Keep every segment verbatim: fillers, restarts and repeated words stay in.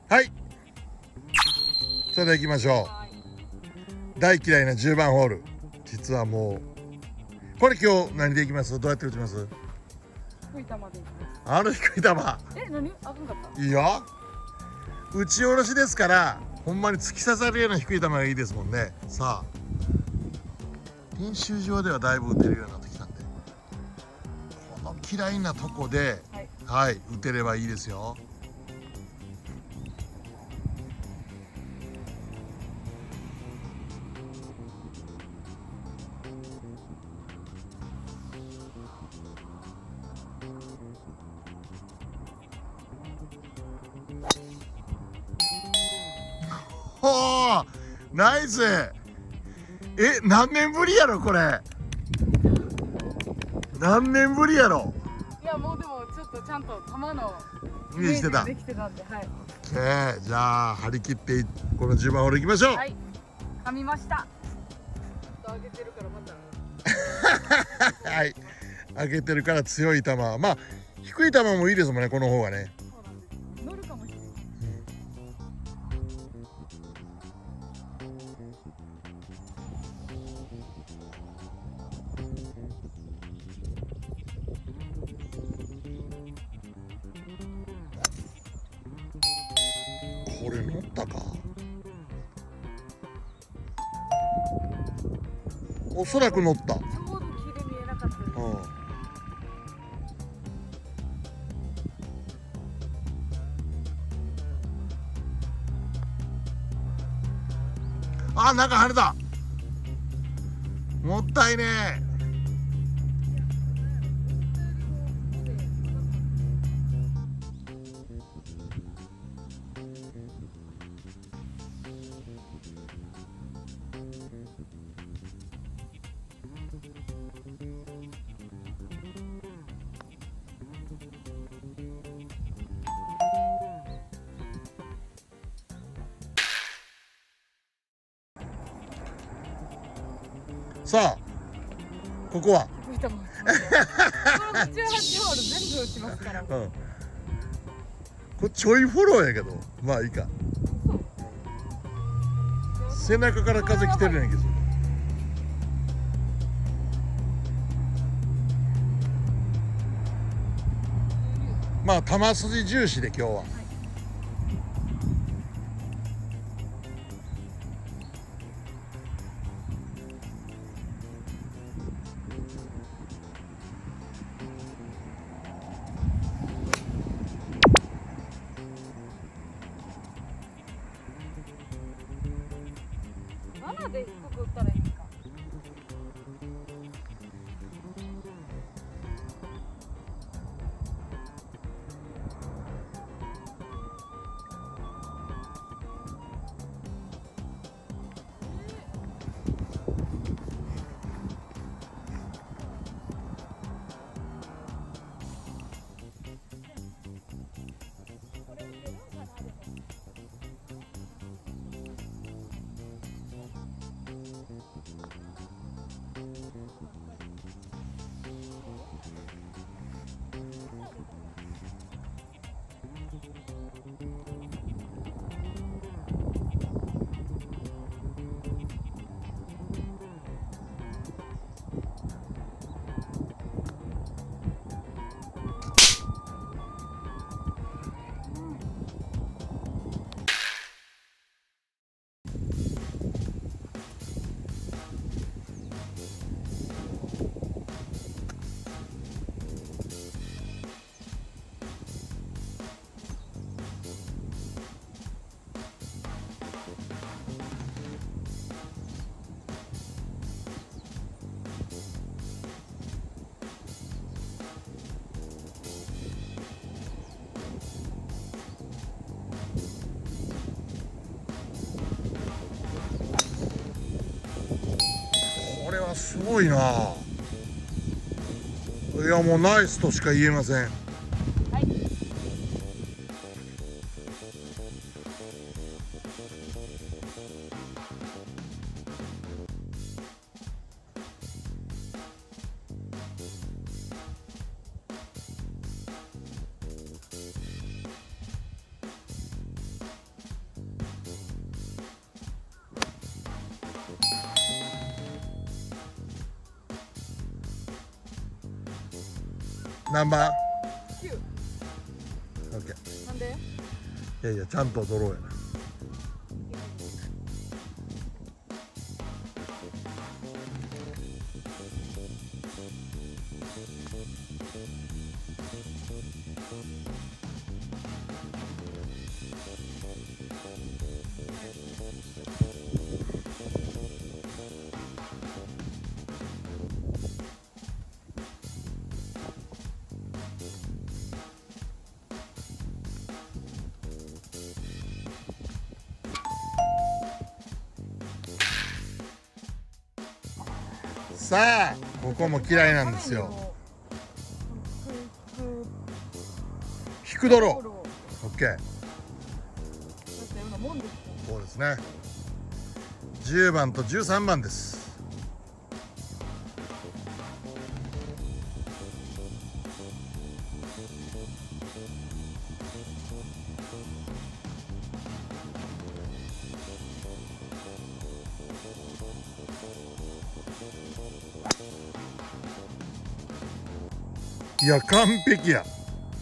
はい、それでは行きましょう。大嫌いなじゅうばんホール。実はもうこれ今日何でいきます？どうやって打ちます？ 低い球でいきます。 あの低い球。 え、何？あかんかった？ いいよ。打ち下ろしですから、ほんまに突き刺さるような低い球がいいですもんね。さあ、練習場ではだいぶ打てるようになってきたんで、この嫌いなとこで、はい、はい、打てればいいですよ。ほー、ナイス。え、何年ぶりやろこれ。何年ぶりやろ。 いや、もうでもちょっとちゃんと球のイメージしてた。 できてたんで、はい。 オッケー、じゃあ張り切ってこのじゅうばんホール行きましょう。 はい、噛みました。ちょっと上げてるからまた。 はい、上げてるから強い球、まあ低い球もいいですもんね、この方がね。 そうなんです。乗るかもしれない。 これ乗ったか。おそらく乗った。 ちょうど切れ見えなかったです。 うん。あ、中跳ねた。もったいねえ。さあ、ここは。 低い球。このじゅうはちホール全部打ちますから。うん。 これちょいフォローやけど、まあいいか。背中から風来てるやんけど。まあ球筋重視で今日は。 ななで低く打ったらいいか。 これはすごいな。いやもうナイスとしか言えません。 はい。 何番？ きゅう。 オッケー。 なんで？ いやいや、ちゃんとドローやな。さあ、ここも嫌いなんですよ。引くドロー。オッケー。そうですね。じゅうばんとじゅうさんばんです。いや、完璧や。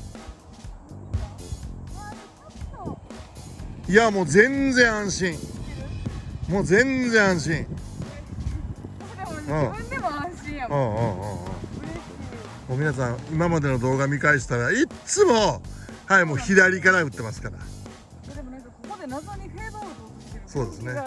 いや、もう全然安心。もう全然安心。 自分でも安心やもん。 うんうんうんうん。もう皆さん、今までの動画見返したらいっつも、はい、もう左から打ってますから。 でもなんかここで謎にフェードアウトしてる。 そうですね。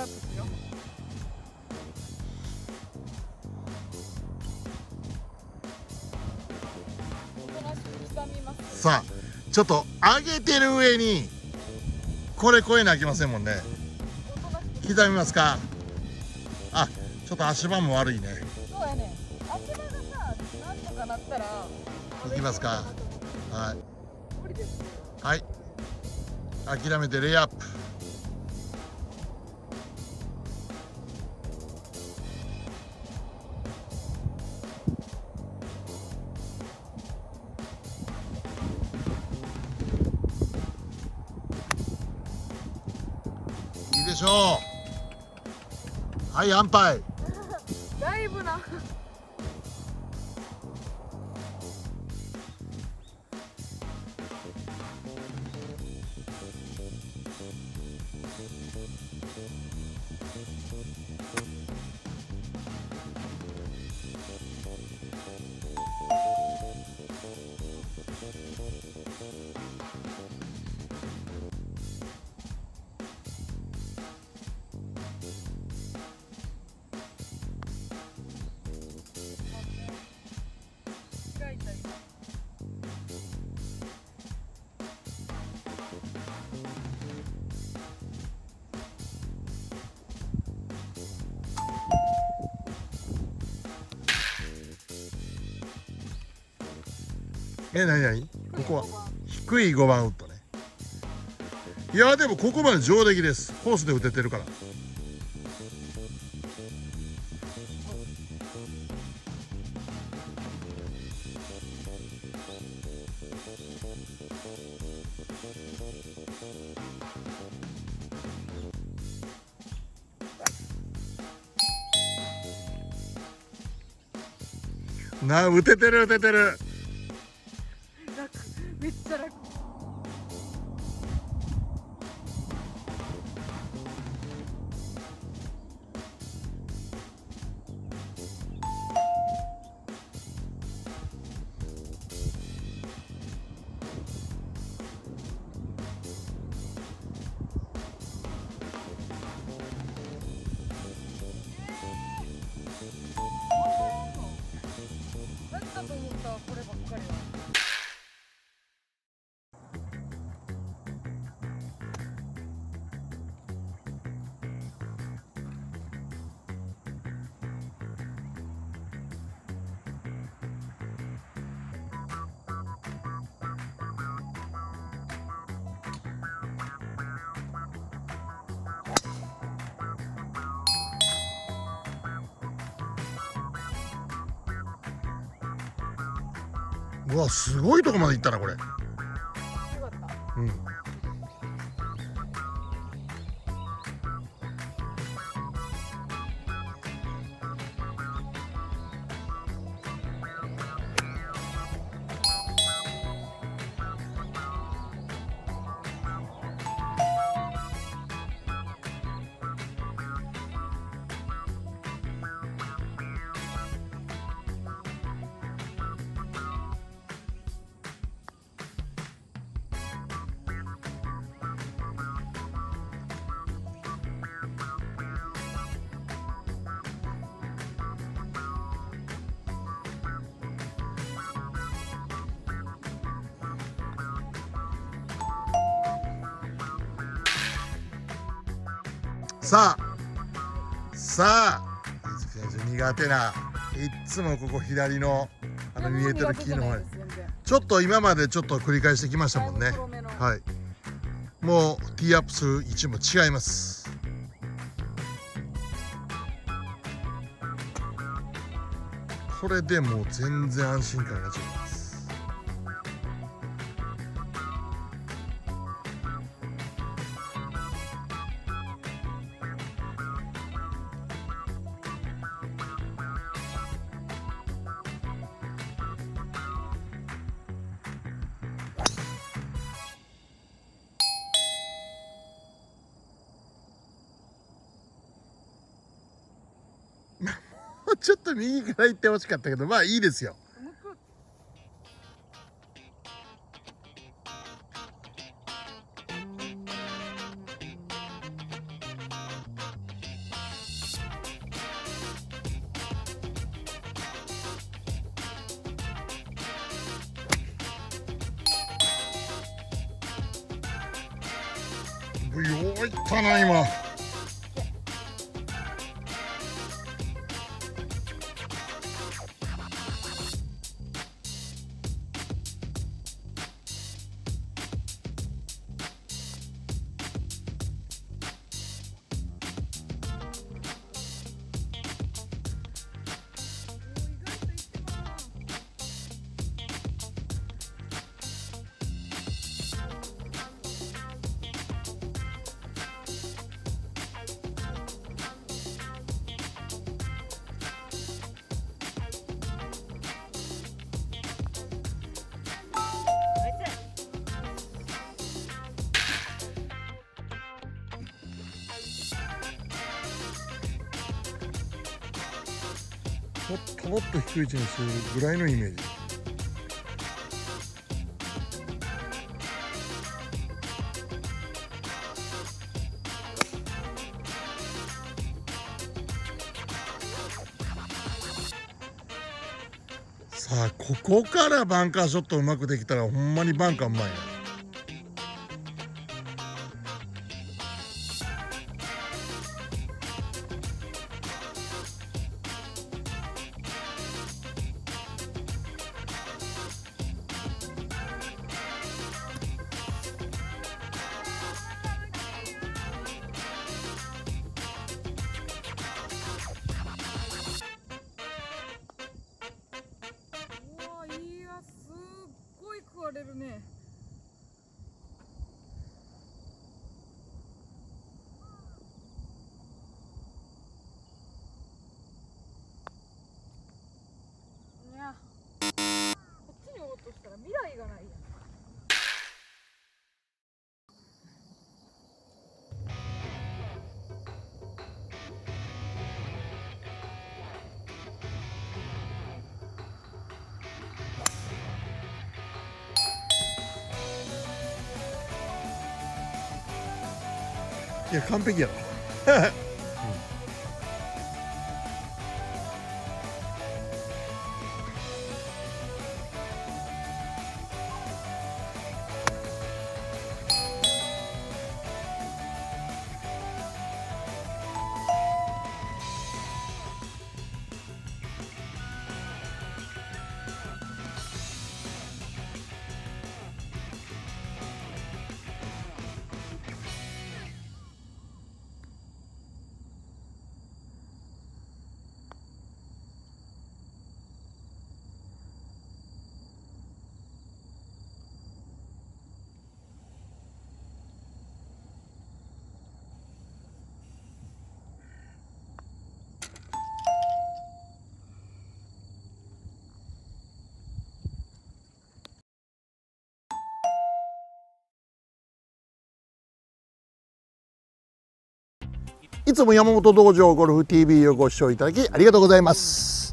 さあ、ちょっと上げてる上にこれ越えなきませんもんね。刻みますか。あ、ちょっと足場も悪いね。 そうやね。足場がさ、なんとかなったらいきますか。はい無理です。 はい、諦めてレイアップ。いいでしょう。はい、安牌。 だいぶな。 え、なになに、ここは低いごばんウッドね。いや、でもここまで上出来です。コースで打ててるから。なあ、打ててる打ててる。 楽、めっちゃ楽。何だと思ったこればっかりは。 うわ、すごいとこまで行ったなこれ。 よかった。 うん。 さあさあ飯塚選手苦手ないっつもここ左のあの見えてる木の方にちょっと今までちょっと繰り返してきましたもんね。はい、もうティーアップする位置も違います。これでもう全然安心感が違います。ちょっと右から行ってほしかったけど、まあいいですよ。よういったな今。もっともっと低い位置にするぐらいのイメージ。さあここからバンカーショットうまくできたらほんまにバンカーうまいな。 食われるね。いや、こっちに落としたら未来がないやん。 いや完璧やろ。いつも山本道場ゴルフ ティーブイ をご視聴いただきありがとうございます。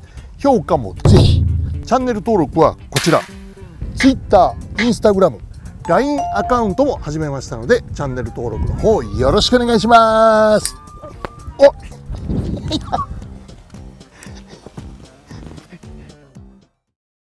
評価もぜひ、チャンネル登録はこちら、Twitter、Instagram、ライン アカウントも始めましたので、チャンネル登録の方よろしくお願いします。お